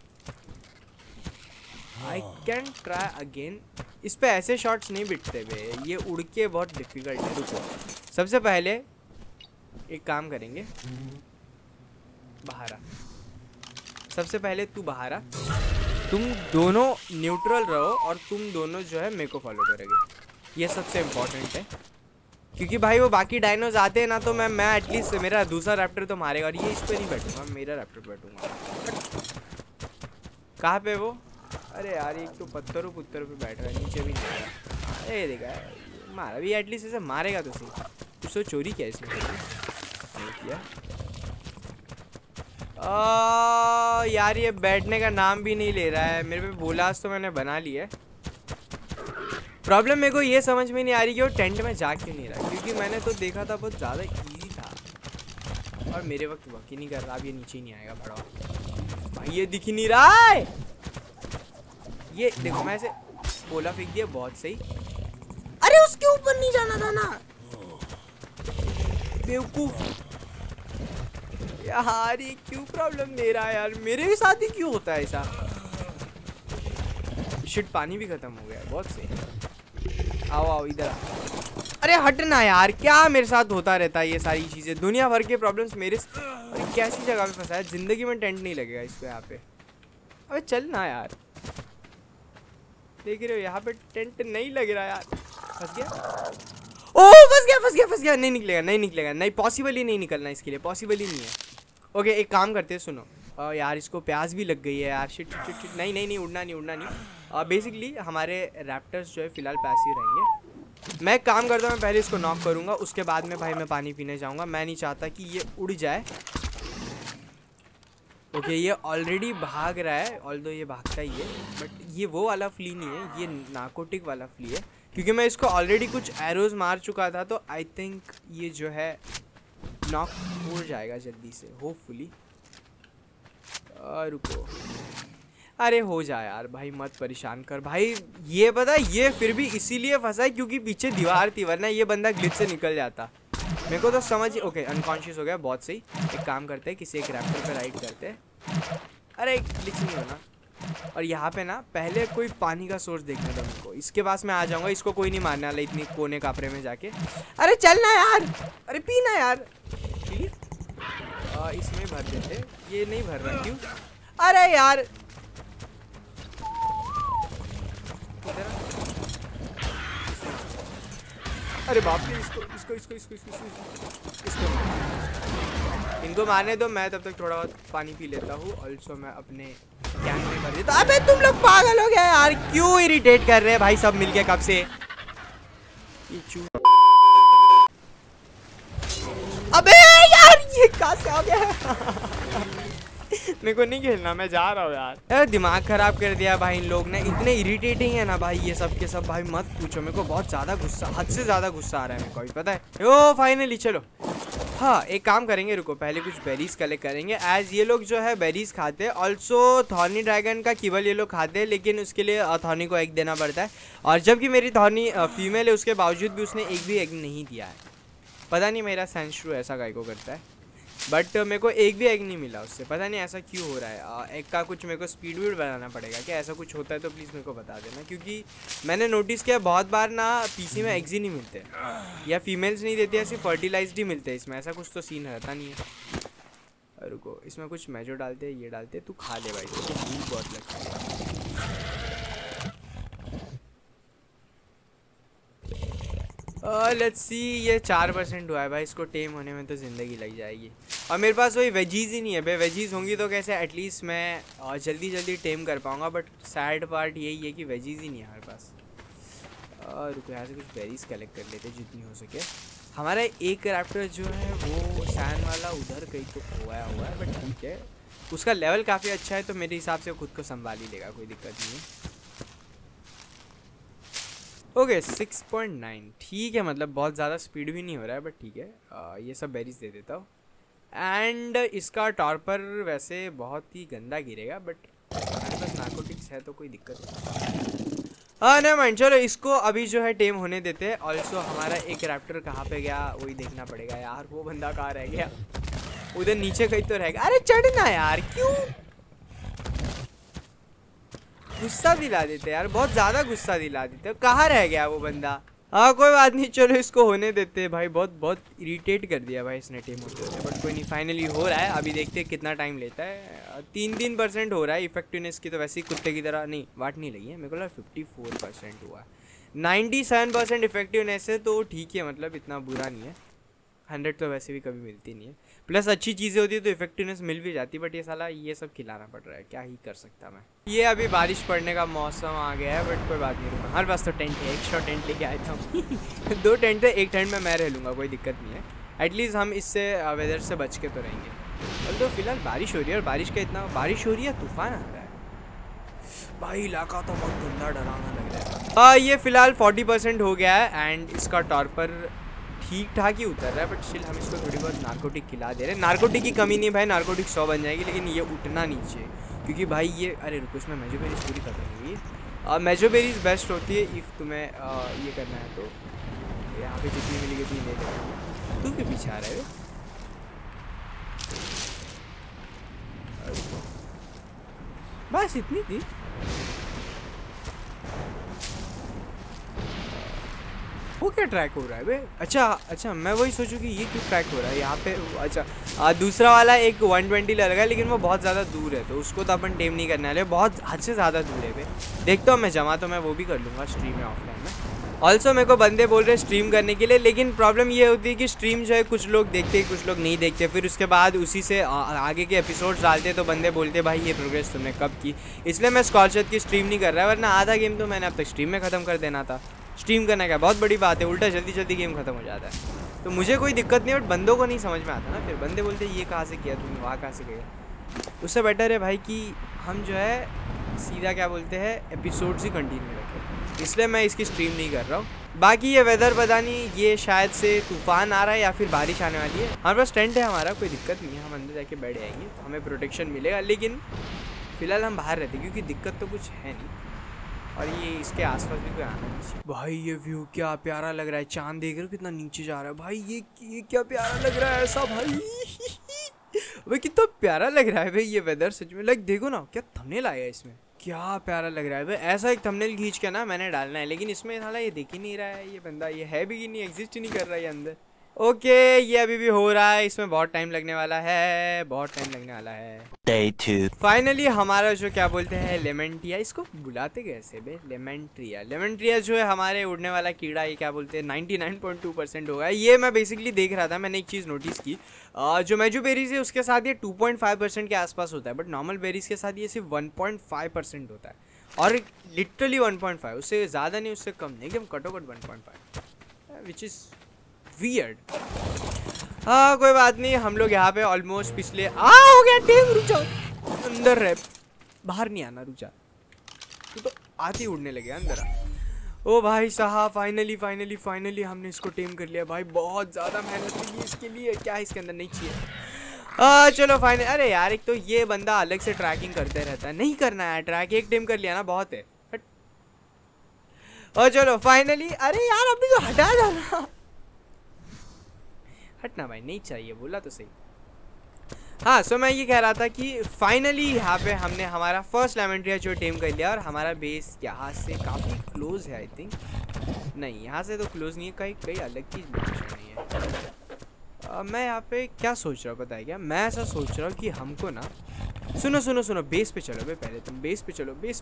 I can try again. इस पे ऐसे शॉट्स नहीं बिकते हुए, ये उड़ के बहुत डिफिकल्ट है। रुको सबसे पहले एक काम करेंगे, बाहर आ। सबसे पहले तू बाहर आ, तुम दोनों न्यूट्रल रहो और तुम दोनों जो है मेरे को फॉलो करोगे, ये सबसे इम्पोर्टेंट है। क्योंकि भाई वो बाकी डायनोज आते हैं ना, तो मैं एटलीस्ट मेरा दूसरा रैप्टर तो मारेगा। और ये इस पर नहीं बैठूंगा, मेरा रैप्टर बैठूंगा। कहाँ पे वो? अरे यार एक तो पत्थरों पे बैठ रहा है, नीचे भी नहीं आ रहा। अरे देखा मारा भी, एटलीस्ट ऐसे मारेगा तो सही। कुछ तो चोरी किया इसने, नहीं किया। यार ये बैठने का नाम भी नहीं ले रहा है। मेरे पे बोलास तो मैंने बना लिया है। प्रॉब्लम मेरे को ये समझ में नहीं आ रही कि वो टेंट में जा क्यों नहीं रहा, क्योंकि मैंने तो देखा था बहुत ज़्यादा इजी था और मेरे वक्त वर्क ही नहीं कर रहा। अब ये नीचे ही नहीं आएगा बड़ा भाई, ये दिख ही नहीं रहा है। ये देखो मैं ऐसे बोला फेंक दिया, बहुत सही। अरे उसके ऊपर नहीं जाना था ना, बेवकूफ यार। ये क्यों प्रॉब्लम दे रहा है यार, मेरे साथ ही क्यों होता है ऐसा। शिट, पानी भी खत्म हो गया, बहुत सही। आओ आओ इधर आओ। अरे हटना यार, क्या मेरे साथ होता रहता है ये सारी चीजें, दुनिया भर के प्रॉब्लम्स मेरे। अरे कैसी जगह पे फंसा है, जिंदगी में टेंट नहीं लगेगा इसको यहाँ पे। अबे चल ना यार, देख रहे हो यहाँ पे टेंट नहीं लग रहा यार। फंस गया, ओ फंस गया फंस गया फंस गया। नहीं निकलेगा नहीं निकलेगा, नहीं पॉसिबल ही नहीं निकलना इसके लिए, पॉसिबल ही नहीं है। ओके एक काम करते हैं, सुनो यार इसको प्यास भी लग गई है यार। शिट शिट शिट, नहीं नहीं नहीं, उड़ना नहीं उड़ना नहीं। बेसिकली हमारे रैप्टर्स जो है फिलहाल पैसे रहेंगे। मैं काम करता हूँ, मैं पहले इसको नॉक करूँगा, उसके बाद में भाई मैं पानी पीने जाऊँगा। मैं नहीं चाहता कि ये उड़ जाए। ओके ये ऑलरेडी भाग रहा है, ऑल्दो ये भागता ही है, बट ये वो वाला फ्ली नहीं है, ये नार्कोटिक वाला फ्ली है। क्योंकि मैं इसको ऑलरेडी कुछ एरोज मार चुका था, तो आई थिंक ये जो है नॉक हो जाएगा जल्दी से, होपफुली। रुको, अरे हो जाए यार भाई, मत परेशान कर भाई। ये पता है ये फिर भी इसीलिए फंसा है क्योंकि पीछे दीवार थी, वरना ये बंदा ग्लिच से निकल जाता। मेरे को तो समझ। ओके अनकॉन्शियस हो गया, बहुत सही। एक काम करते हैं, किसी एक रैप्टर पे राइड करते हैं। अरे ग्लिच नहीं होना। और यहाँ पे ना पहले कोई पानी का सोर्स देखना था मेरे को, इसके पास मैं आ जाऊँगा। इसको कोई नहीं मारने वाला इतनी कोने कापरे में जाके। अरे चलना यार, अरे पीना यार प्लीज। इसमें भर देते, ये नहीं भर रहा क्यों। अरे यार अरे बाप रे, इसको इसको इसको इसको इसको इसको इनको मारने दो, मैं तब तक थोड़ा बहुत पानी पी लेता हूँ। ऑल्सो मैं अपने कैन में कर देता। अबे तुम लोग पागल हो गए यार, क्यों इरिटेट कर रहे हैं भाई सब मिलके कब से। अबे यार ये कहाँ से आ गया। मेरे को नहीं खेलना, मैं जा रहा हूँ यार। दिमाग खराब कर दिया भाई इन लोग ने, इतने इरिटेटिंग है ना भाई ये सब के सब भाई, मत पूछो। मेरे को बहुत ज़्यादा गुस्सा, हद से ज़्यादा गुस्सा आ रहा है मेरे को भी, पता है। ओ फाइनली चलो। हाँ एक काम करेंगे, रुको पहले कुछ बेरीज कलेक्ट करेंगे, एज ये लोग जो है बेरीज खाते हैं। ऑल्सो थॉर्नी ड्रैगन का केवल ये लोग खाते हैं, लेकिन उसके लिए थॉर्नी को एग देना पड़ता है। और जबकि मेरी थॉर्नी फीमेल है, उसके बावजूद भी उसने एक भी एग नहीं दिया है। पता नहीं मेरा सेंस ट्रू ऐसा गाय को करता है, बट मेरे को एक भी एग नहीं मिला उससे, पता नहीं ऐसा क्यों हो रहा है। एग का कुछ मेरे को स्पीड वीड बनाना पड़ेगा क्या, ऐसा कुछ होता है तो प्लीज़ मेरे को बता देना। क्योंकि मैंने नोटिस किया बहुत बार ना पीसी में एग्स ही नहीं मिलते, या फीमेल्स नहीं देती, ऐसे फर्टिलाइज्ड ही मिलते हैं इसमें, ऐसा कुछ तो सीन रहता नहीं है। रुको इसमें कुछ मैजो डालते हैं, ये डालते, तू खा ले भाई, तो भूख बहुत लगता है। लेट्स सी, ये 4% हुआ है भाई, इसको टेम होने में तो ज़िंदगी लग जाएगी। और मेरे पास वही वेजीज़ ही नहीं है भाई, वेजीज़ होंगी तो कैसे एटलीस्ट मैं जल्दी जल्दी टेम कर पाऊँगा, बट सैड पार्ट यही है कि वेजीज़ ही नहीं है हमारे पास। रुको यहाँ से कुछ बेरीज कलेक्ट कर लेते जितनी हो सके। हमारा एक रैप्टर जो है वो सैन वाला उधर कहीं तो खोया हुआ है, बट ठीक है, उसका लेवल काफ़ी अच्छा है, तो मेरे हिसाब से खुद को संभाल ही लेगा, कोई दिक्कत नहीं है। ओके 6.9 ठीक है, मतलब बहुत ज़्यादा स्पीड भी नहीं हो रहा है, बट ठीक है। ये सब बेरीज दे देता हूँ। एंड इसका टॉर्पर वैसे बहुत ही गंदा गिरेगा, बट हमारे पास नार्कोटिक्स है तो कोई दिक्कत नहीं। हाँ नहीं माइंड, चलो इसको अभी जो है टेम होने देते हैं। ऑल्सो हमारा एक रैप्टर कहाँ पे गया वही देखना पड़ेगा यार, वो बंदा कहाँ रह गया, उधर नीचे कहीं तो रहेगा। अरे चढ़ना यार, क्यों गुस्सा दिला देते यार, बहुत ज़्यादा गुस्सा दिला देते। कहाँ रह गया वो बंदा। हाँ कोई बात नहीं, चलो इसको होने देते हैं भाई, बहुत बहुत इरिटेट कर दिया भाई इसने टेम होते होते, बट कोई नहीं, फाइनली हो रहा है। अभी देखते हैं कितना टाइम लेता है। 3% हो रहा है। इफेक्टिवनेस की तो वैसे ही कुत्ते की तरह नहीं वाट नहीं लगी है, मेरे को लगा 54% हुआ। 97% इफेक्टिवनेस है तो ठीक है, मतलब इतना बुरा नहीं है। 100 तो वैसे भी कभी मिलती नहीं है, प्लस अच्छी चीज़ें होती है तो इफेक्टिवनेस मिल भी जाती, बट ये साला ये सब खिलाना पड़ रहा है, क्या ही कर सकता मैं। ये अभी बारिश पड़ने का मौसम आ गया है, बट कोई बात नहीं, रुका हमारे पास तो टेंट है, एक्स्ट्रा टेंट लेके आया था। 2 टेंट है, एक टेंट में मैं रह लूँगा, कोई दिक्कत नहीं है। एटलीस्ट हम इससे वेदर से बच के तो रहेंगे। तो फिलहाल बारिश हो रही है और बारिश का इतना बारिश हो रही है, तूफान आ रहा है भाई, इलाका तो बहुत गंदा डरावना लग रहा है। ये फिलहाल 40% हो गया है एंड इसका टॉर्पर ठीक ठाक ही उतर रहा है, बट स्टिल हम इसको थोड़ी बहुत नार्कोटिक खिला दे रहे हैं। नार्कोटिक की कमी नहीं भाई, नार्कोटिक 100 बन जाएगी, लेकिन ये उठना नीचे क्योंकि भाई ये अरे रुको, इसमें मेजोबेरीज पूरी खत्म हुई है। मेजोबेरीज बेस्ट होती है इफ़ तुम्हें ये करना है तो। यहाँ पे जितनी मिलेगी उतनी ले लेंगे। तू क्यों पीछे आ रहा है? बस इतनी थी। वो क्या ट्रैक हो रहा है बे? अच्छा मैं वही सोचूं कि ये क्यों ट्रैक हो रहा है यहाँ पे। अच्छा दूसरा वाला एक 120 लगा है, लेकिन वो बहुत ज़्यादा दूर है तो उसको तो अपन टेम नहीं करने वाले, बहुत हद से ज़्यादा दूर है बे। देखता हूँ मैं जमा तो मैं वो भी कर लूँगा स्ट्रीम में ऑफलाइन में। ऑल्सो मेरे को बंदे बोल रहे हैं स्ट्रीम करने के लिए, लेकिन प्रॉब्लम ये होती है कि स्ट्रीम जो है कुछ लोग देखते हैं कुछ लोग नहीं देखते, फिर उसके बाद उसी से आगे के एपिसोड्स डालते तो बंदे बोलते भाई ये प्रोग्रेस तुमने कब की। इसलिए मैं स्कॉलशट की स्ट्रीम नहीं कर रहा है, वरना आधा गेम तो मैंने अब तक स्ट्रीम में ख़त्म कर देना था। स्ट्रीम करना क्या बहुत बड़ी बात है, उल्टा जल्दी जल्दी गेम खत्म हो जाता है। तो मुझे कोई दिक्कत नहीं, बट बंदों को नहीं समझ में आता ना, फिर बंदे बोलते ये कहाँ से किया तुमने, वहाँ कहाँ से गया। उससे बेटर है भाई कि हम जो है सीधा क्या बोलते हैं एपिसोड्स ही कंटिन्यू रखें, इसलिए मैं इसकी स्ट्रीम नहीं कर रहा हूँ। बाकी ये वेदर पता नहीं, ये शायद से तूफान आ रहा है या फिर बारिश आने वाली है। हमारे पास टेंट है हमारा, कोई दिक्कत नहीं है, हम अंदर जाके बैठ जाएंगे तो हमें प्रोटेक्शन मिलेगा, लेकिन फ़िलहाल हम बाहर रहते क्योंकि दिक्कत तो कुछ है नहीं और ये इसके आसपास भी कोई आना नहीं चाहिए। भाई ये व्यू क्या प्यारा लग रहा है, चांद देख रहे हो कितना नीचे जा रहा है भाई, ये क्या प्यारा लग रहा है ऐसा भाई। भाई कितना प्यारा लग रहा है भाई ये वेदर सच में। लाइक देखो ना क्या थंबनेल आया है इसमें, क्या प्यारा लग रहा है भाई। ऐसा एक थंबनेल खींच के ना मैंने डालना है, लेकिन इसमें साला ये देख ही नहीं रहा है ये बंदा, ये है भी नहीं, एग्जिस्ट ही नहीं कर रहा है ये अंदर। ओके ये अभी भी हो रहा है, इसमें बहुत टाइम लगने वाला है, बहुत टाइम लगने वाला है। Day 2 फाइनली हमारा जो क्या बोलते हैं लेमेंट्रिया, इसको बुलाते कैसे बे, लेमेंट्रिया जो है हमारे उड़ने वाला कीड़ा, ये क्या बोलते हैं 99.2% होगा। ये मैं बेसिकली देख रहा था, मैंने एक चीज़ नोटिस की, जो मेजो बेरीज है उसके साथ ये 2.5% के आसपास होता है, बट नॉर्मल बेरीज के साथ ये सिर्फ 1.5% होता है, और लिटरली 1.5, उससे ज़्यादा नहीं उससे कम नहीं, एकदम कटोकट 1.5, विच इज़ वियर्ड। हाँ कोई बात नहीं, हम लोग यहाँ पे ऑलमोस्ट पिछले हो गया टीम, रुक जाओ अंदर रह, बाहर नहीं आना, रुक जा तो आते ही उड़ने लगे अंदर आ। ओ भाई साहब फाइनली हमने इसको टेम कर लिया भाई, बहुत ज़्यादा मेहनत लगी इसके लिए, क्या इसके अंदर नहीं चाहिए। चलो फाइनल, अरे यार एक तो ये बंदा अलग से ट्रैकिंग करते रहता है, नहीं करना है ट्रैक, एक टेम कर लिया ना बहुत है। और चलो फाइनली, अरे यार अभी तो हटा जाना, हटना भाई नहीं चाहिए, बोला तो सही। हाँ सो मैं ये कह रहा था कि फाइनली यहाँ पे हमने हमारा फर्स्ट लेमेंट्रिया जो टेम कर लिया, और हमारा बेस यहाँ से काफ़ी क्लोज है आई थिंक, नहीं यहाँ से तो क्लोज नहीं है, कहीं अलग चीज़ नहीं है। मैं यहाँ पे क्या सोच रहा हूँ पता है क्या, मैं ऐसा सोच रहा हूँ कि हमको ना सुनो बेस पे चलो बे, पहले तुम बेस पे चलो, बेस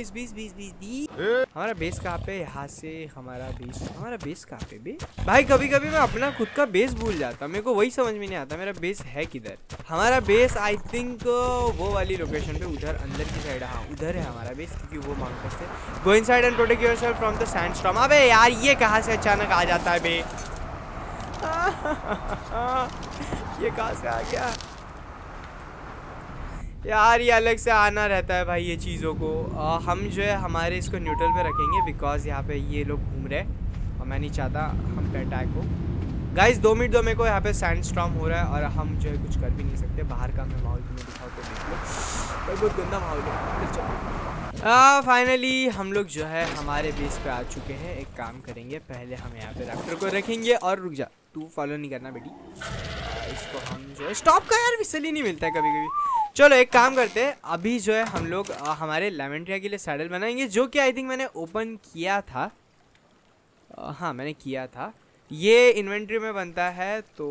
हमारा बेस कहाँ पे, यहाँ से हमारा बेस कहाँ पे बे भाई। कभी कभी मैं अपना खुद का बेस भूल जाता, मेरे को वही समझ में नहीं आता मेरा बेस है किधर। हमारा बेस आई थिंक वो वाली लोकेशन पे उधर अंदर की साइड, हाँ उधर है हमारा बेस, क्योंकि वो मांग सकते हैं go inside and protect yourself from the sandstorm. अबे यार ये कहाँ से अचानक आ जाता है बे, ये कहाँ से आ गया यार, ये अलग से आना रहता है भाई ये चीज़ों को। हम जो है हमारे इसको न्यूट्रल पे रखेंगे, बिकॉज यहाँ पे ये लोग घूम रहे हैं और मैं नहीं चाहता हम पे अटैक हो। गाइस 2 मिनट दो, मेरे को यहाँ पे सैंडस्टॉर्म हो रहा है और हम जो है कुछ कर भी नहीं सकते। बाहर का मैं माहौल तुम्हें दिखाओ तो देख लो, बहुत गंदा माहौल है। फाइनली हम लोग जो है हमारे बेस पे आ चुके हैं। एक काम करेंगे, पहले हम यहाँ पे रैप्टर को रखेंगे, और रुक जा तू फॉलो नहीं करना बेटी, इसको हम जो है स्टॉप का यार विसल ही नहीं मिलता है कभी कभी। चलो एक काम करते हैं, अभी जो है हम लोग हमारे लेमेंट्रिया के लिए सैडल बनाएंगे, जो कि आई थिंक मैंने ओपन किया था। हाँ मैंने किया था, ये इन्वेंट्री में बनता है तो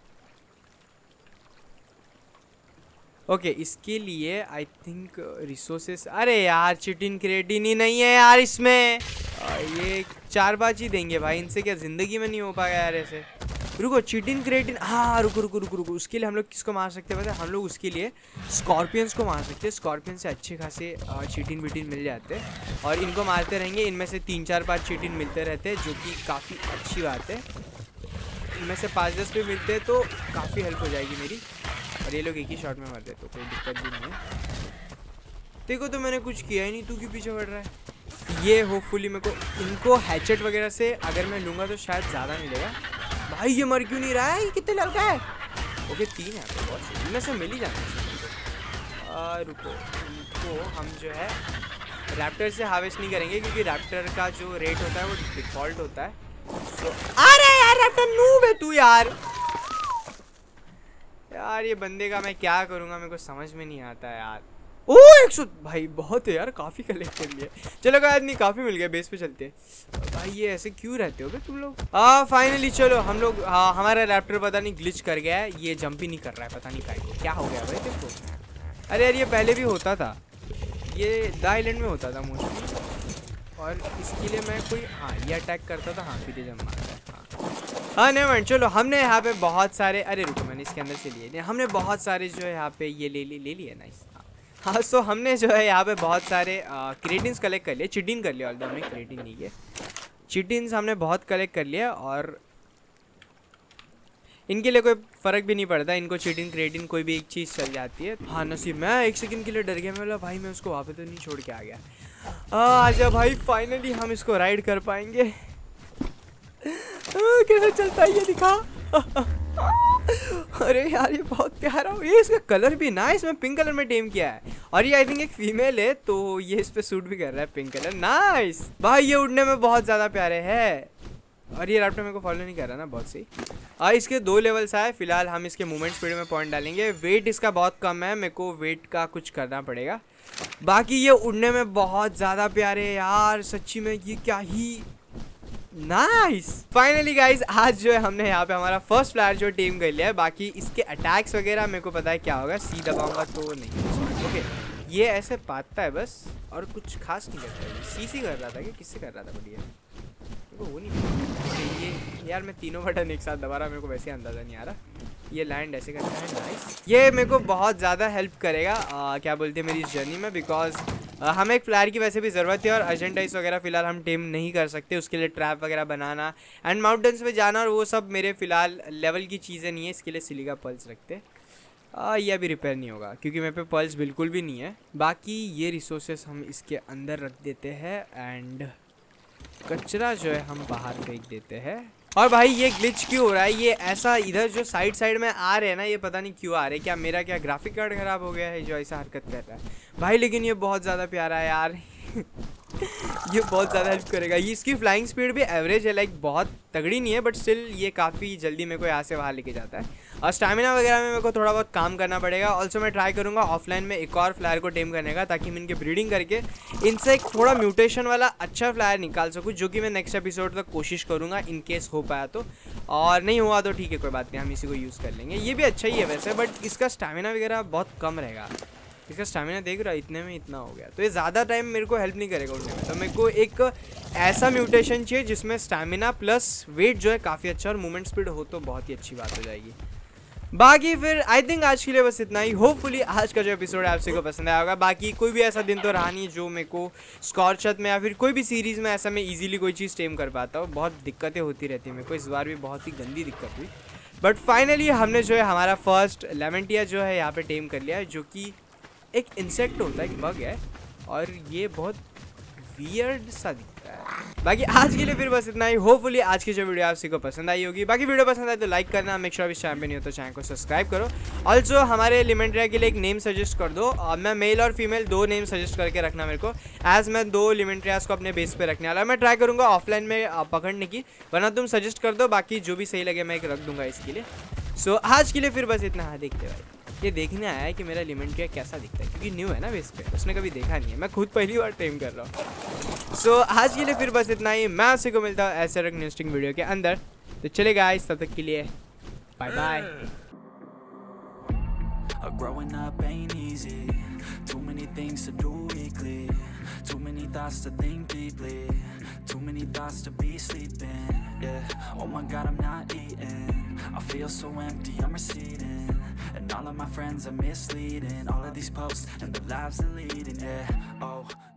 ओके। इसके लिए आई थिंक रिसोर्सेस, अरे यार चिटिन क्रेटिन ही नहीं है यार इसमें, ये 4 बाज ही देंगे भाई, इनसे क्या ज़िंदगी में नहीं हो पाएगा यार ऐसे। रुको चिटिन क्रेटिन, हाँ रुको, उसके लिए हम लोग किसको मार सकते हैं पता है, हम लोग उसके लिए स्कॉर्पियंस को मार सकते हैं। स्कॉर्पियन से अच्छे खासे चिटिन विटिन मिल जाते हैं, और इनको मारते रहेंगे, इनमें से 3-4 बार चिटिन मिलते रहते हैं, जो कि काफ़ी अच्छी बात है। इनमें से 5-10 भी मिलते हैं तो काफ़ी हेल्प हो जाएगी मेरी। और ये लोग एक ही शॉट में मर रहे तो कोई दिक्कत भी नहीं है। देखो तो मैंने कुछ किया ही नहीं, तू क्यों पीछे बढ़ रहा है। ये होपफुली मेरे को इनको हैचेट वगैरह से अगर मैं लूँगा तो शायद ज़्यादा मिलेगा। भाई ये मर क्यों नहीं रहा है, ये कितने लड़का है। ओके 3 है तो बहुत सही, इनमें से मिल ही जाना चाहिए। रुको इनको हम जो है रैप्टर से हार्वेस्ट नहीं करेंगे क्योंकि रैप्टर का जो रेट होता है वो डिफॉल्ट होता है। तो अरे यार रैप्टर नूब है तू यार ये बंदे का मैं क्या करूँगा मेरे को समझ में नहीं आता है यार। ओ 100 भाई बहुत है यार, काफ़ी कलेक्ट कर लिया। चलो कोई आदमी काफ़ी मिल गया, बेस पे चलते हैं। भाई ये ऐसे क्यों रहते हो बे तुम लोग। फाइनली चलो हम लोग हमारा रैप्टर पता नहीं ग्लिच कर गया है, ये जंप ही नहीं कर रहा है, पता नहीं क्या हो गया भाई देखो। अरे यार ये पहले भी होता था, ये द आइलैंड में होता था मोस्टली, और इसके लिए मैं कोई ये अटैक करता था। फिर ये जंप मारता है। हाँ नहीं मैंने चलो हमने यहाँ पे बहुत सारे, अरे रुको मैंने इसके अंदर से लिए, हमने बहुत सारे जो है यहाँ पे ये ले लिए नाइस। हाँ सो हमने जो है यहाँ पे बहुत सारे क्रेटिन्स कलेक्ट कर लिए, चिटिन कर लिया। ऑल्दो हमने क्रेटिन नहीं किए, चिटिन्स हमने बहुत कलेक्ट कर लिया और इनके लिए कोई फ़र्क भी नहीं पड़ता, इनको चिटिन क्रेटिन कोई भी एक चीज़ चल जाती है। हाँ नसीब, मैं 1 सेकंड के लिए डर गया, मैं बोला भाई मैं उसको वहाँ पे तो नहीं छोड़ के आ गया। आजा भाई फाइनली हम इसको राइड कर पाएंगे। कैसे चलता है ये दिखा। अरे यार ये बहुत प्यारा, ये इसका कलर भी नाइस, मैं पिंक कलर में टेम किया है और ये आई थिंक एक फीमेल है तो ये इस पे सूट भी कर रहा है पिंक कलर। नाइस भाई ये उड़ने में बहुत ज़्यादा प्यारे है। और ये रैप्टर मेरे को फॉलो नहीं कर रहा ना, बहुत सही। इसके 2 लेवल्स आए, फिलहाल हम इसके मूवमेंट स्पीड में पॉइंट डालेंगे। वेट इसका बहुत कम है, मेरे को वेट का कुछ करना पड़ेगा। बाकी ये उड़ने में बहुत ज़्यादा प्यारे यार, सच्ची में ये क्या ही नाइस। फाइनली गाइज आज जो है हमने यहाँ पे हमारा फर्स्ट फ्लायर जो टीम कर लिया है। बाकी इसके अटैक्स वगैरह मेरे को पता है क्या होगा, सी दबाऊंगा तो नहीं। ओके ये ऐसे पाता है बस और कुछ खास नहीं करता है। सी कर रहा था कि किससे कर रहा था, बढ़िया मेरे को वो नहीं। ये यार मैं तीनों बटन एक साथ दबा रहा, मेरे को वैसे अंदाज़ा नहीं आ रहा। ये लैंड ऐसे करता है, नाइस। ये मेरे को बहुत ज़्यादा हेल्प करेगा क्या बोलते हैं मेरी इस जर्नी में, बिकॉज हमें एक फ्लायर की वैसे भी ज़रूरत है और अर्जेंटाइज वगैरह फ़िलहाल हम टेम नहीं कर सकते, उसके लिए ट्रैप वगैरह बनाना एंड माउंटेन्स पे जाना और वो सब मेरे फ़िलहाल लेवल की चीज़ें नहीं है। इसके लिए सिलिका पल्स रखते ये अभी रिपेयर नहीं होगा क्योंकि मेरे पे पल्स बिल्कुल भी नहीं है। बाकी ये रिसोर्सेस हम इसके अंदर रख देते हैं एंड कचरा जो है हम बाहर फेंक देते हैं। और भाई ये ग्लिच क्यों हो रहा है, ये ऐसा इधर जो साइड में आ रहे हैं ना, ये पता नहीं क्यों आ रहे हैं। क्या मेरा क्या ग्राफिक कार्ड ख़राब हो गया है जो ऐसा हरकत कर रहा है भाई। लेकिन ये बहुत ज़्यादा प्यारा है यार। ये बहुत ज़्यादा हेल्प करेगा। ये इसकी फ्लाइंग स्पीड भी एवरेज है, लाइक बहुत तगड़ी नहीं है बट स्टिल ये काफ़ी जल्दी मेरे को यहाँ से वहाँ लेके जाता है। और स्टैमिना वगैरह में मेरे को थोड़ा बहुत काम करना पड़ेगा। ऑल्सो मैं ट्राई करूँगा ऑफलाइन में एक और फ्लायर को टेम करने का, ताकि मैं इनके ब्रीडिंग करके इनसे एक थोड़ा म्यूटेशन वाला अच्छा फ्लायर निकाल सकूँ, जो कि मैं नेक्स्ट एपिसोड तक कोशिश करूँगा इन केस हो पाया तो। और नहीं हुआ तो ठीक है कोई बात नहीं, हम इसी को यूज़ कर लेंगे। ये भी अच्छा ही है वैसे, बट इसका स्टैमिना वगैरह बहुत कम रहेगा। इसका स्टैमिना देख रहा है इतने में इतना हो गया, तो ये ज़्यादा टाइम मेरे को हेल्प नहीं करेगा उड़ने में। तो मेरे को एक ऐसा म्यूटेशन चाहिए जिसमें स्टैमिना प्लस वेट जो है काफ़ी अच्छा और मूवमेंट स्पीड हो तो बहुत ही अच्छी बात हो जाएगी। बाकी फिर आई थिंक आज के लिए बस इतना ही। होपफुली आज का जो एपिसोड है आप सभी को पसंद आया होगा। बाकी कोई भी ऐसा दिन तो रहा नहीं जो मेरे को स्कॉर्चर में या फिर कोई भी सीरीज़ में ऐसा मैं इजीली कोई चीज़ टेम कर पाता हूँ। बहुत दिक्कतें होती रहती हैं मेरे को, इस बार भी बहुत ही गंदी दिक्कत हुई। बट फाइनली हमने जो है हमारा फर्स्ट लेमेंटिया जो है यहाँ पे टेम कर लिया है, जो कि एक इंसेक्ट होता है, एक बग है और ये बहुत वियर्ड सा दिखता है। बाकी आज के लिए फिर बस इतना ही। होपफुली आज की जो वीडियो आप सभी को पसंद आई होगी। बाकी वीडियो पसंद आए तो लाइक करना, मेक श्योर इस चैनल पे नहीं हो तो चैनल को सब्सक्राइब करो। ऑल्सो हमारे लिमेंट्रिया के लिए एक नेम सजेस्ट कर दो। मैं मेल और फीमेल 2 नेम सजेस्ट करके रखना मेरे को, एज मैं 2 लिमेंट्रियास को अपने बेस पे रखने वाला। मैं ट्राई करूँगा ऑफलाइन में पकड़ने की, वरना तुम सजेस्ट कर दो, बाकी जो भी सही लगे मैं एक रख दूंगा इसके लिए। सो आज के लिए फिर बस इतना। हाँ देखते भाई, ये देखने आया है कि मेरा लिमेंट्रिया कैसा दिखता है, क्योंकि न्यू है ना बेस पे, उसने कभी देखा नहीं है। मैं खुद पहली बार टेम कर रहा हूँ। सो आज के लिए फिर बस इतना ही। मैं आपसे को मिलता हूँ ऐसे एक इंटरेस्टिंग वीडियो के अंदर। तो चले गाइस, तब तक के लिए bye bye. Growing up ain't easy. Too many things to do weekly. Too many thoughts to think deeply. Too many thoughts to be sleeping. Yeah. Oh my God, I'm not eating. I feel so empty, I'm receding. And all of my friends are misleading. All of these posts and the lives they're leading. Yeah. Oh.